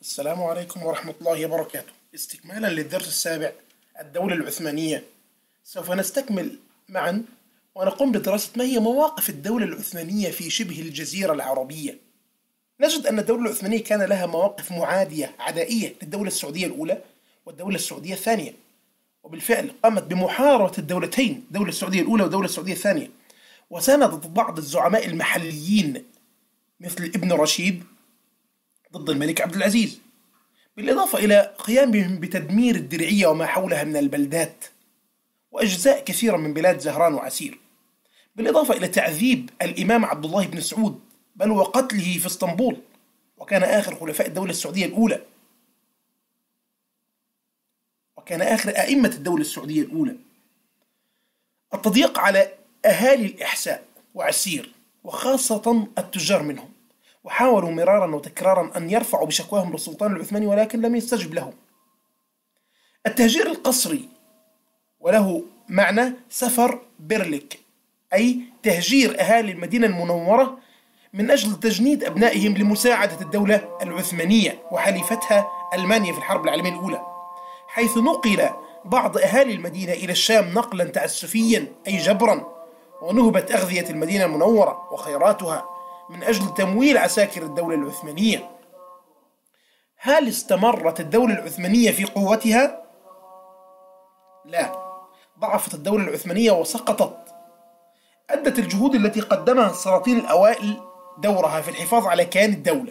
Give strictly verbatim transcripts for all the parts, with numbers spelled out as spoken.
السلام عليكم ورحمة الله وبركاته. استكمالا للدرس السابع، الدولة العثمانية، سوف نستكمل معا ونقوم بدراسة ما هي مواقف الدولة العثمانية في شبه الجزيرة العربية. نجد أن الدولة العثمانية كان لها مواقف معادية عدائية للدولة السعودية الأولى والدولة السعودية الثانية، وبالفعل قامت بمحاربة الدولتين، الدولة السعودية الأولى والدولة السعودية الثانية، وساندت بعض الزعماء المحليين مثل ابن رشيد ضد الملك عبد العزيز، بالإضافة إلى قيامهم بتدمير الدرعية وما حولها من البلدات وأجزاء كثيرة من بلاد زهران وعسير، بالإضافة إلى تعذيب الإمام عبد الله بن سعود بل وقتله في اسطنبول، وكان آخر خلفاء الدولة السعودية الأولى، وكان آخر أئمة الدولة السعودية الأولى. التضييق على أهالي الإحساء وعسير وخاصة التجار منهم، وحاولوا مرارا وتكرارا أن يرفعوا بشكواهم للسلطان العثماني ولكن لم يستجب لهم. التهجير القسري، وله معنى سفر برلك، أي تهجير أهالي المدينة المنورة من أجل تجنيد أبنائهم لمساعدة الدولة العثمانية وحليفتها ألمانيا في الحرب العالمية الأولى، حيث نقل بعض أهالي المدينة إلى الشام نقلا تعسفيا أي جبرا، ونهبت أغذية المدينة المنورة وخيراتها من أجل تمويل عساكر الدولة العثمانية. هل استمرت الدولة العثمانية في قوتها؟ لا، ضعفت الدولة العثمانية وسقطت. أدت الجهود التي قدمها السلاطين الأوائل دورها في الحفاظ على كيان الدولة،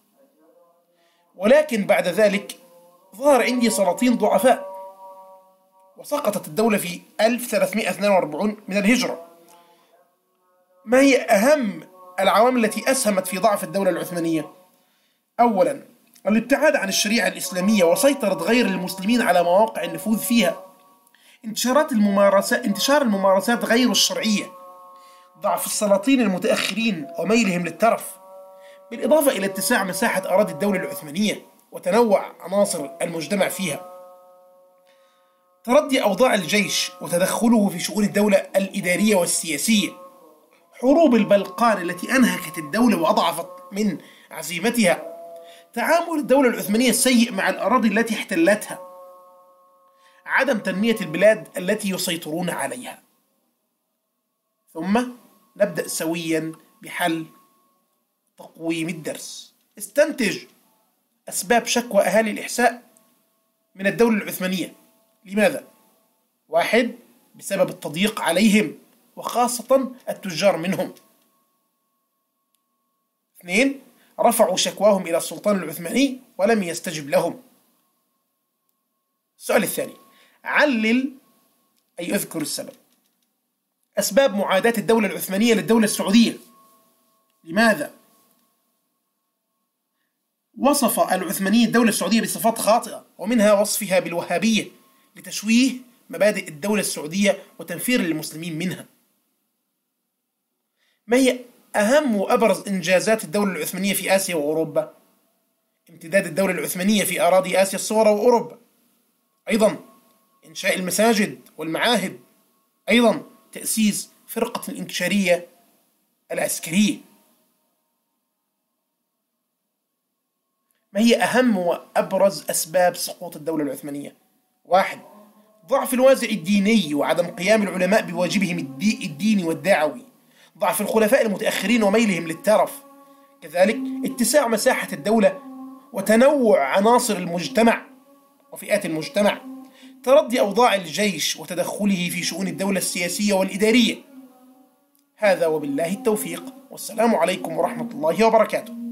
ولكن بعد ذلك ظهر عندي سلاطين ضعفاء، وسقطت الدولة في ألف وثلاثمائة واثنين وأربعين من الهجرة. ما هي أهم العوامل التي أسهمت في ضعف الدولة العثمانية؟ أولا، الابتعاد عن الشريعة الإسلامية وسيطرة غير المسلمين على مواقع النفوذ فيها، انتشارات الممارسات انتشار الممارسات غير الشرعية، ضعف السلاطين المتأخرين وميلهم للترف، بالإضافة إلى اتساع مساحة أراضي الدولة العثمانية وتنوع عناصر المجتمع فيها، تردي أوضاع الجيش وتدخله في شؤون الدولة الإدارية والسياسية، حروب البلقان التي أنهكت الدولة وأضعفت من عزيمتها، تعامل الدولة العثمانية السيء مع الأراضي التي احتلتها، عدم تنمية البلاد التي يسيطرون عليها. ثم نبدأ سويا بحل تقويم الدرس. استنتج أسباب شكوى أهالي الإحساء من الدولة العثمانية. لماذا؟ واحد، بسبب التضييق عليهم وخاصة التجار منهم. اثنين، رفعوا شكواهم إلى السلطان العثماني ولم يستجب لهم. السؤال الثاني، علل أي اذكر السبب. أسباب معاداة الدولة العثمانية للدولة السعودية. لماذا؟ وصف العثمانية الدولة السعودية بصفات خاطئة، ومنها وصفها بالوهابية لتشويه مبادئ الدولة السعودية وتنفير المسلمين منها. ما هي أهم وأبرز إنجازات الدولة العثمانية في آسيا وأوروبا؟ امتداد الدولة العثمانية في أراضي آسيا الصغرى وأوروبا، أيضا إنشاء المساجد والمعاهد، أيضا تأسيس فرقة الإنكشارية العسكرية. ما هي أهم وأبرز أسباب سقوط الدولة العثمانية؟ واحد، ضعف الوازع الديني وعدم قيام العلماء بواجبهم الديني والدعوي، ضعف الخلفاء المتأخرين وميلهم للترف، كذلك اتساع مساحة الدولة وتنوع عناصر المجتمع وفئات المجتمع، تردي أوضاع الجيش وتدخله في شؤون الدولة السياسية والإدارية. هذا وبالله التوفيق، والسلام عليكم ورحمة الله وبركاته.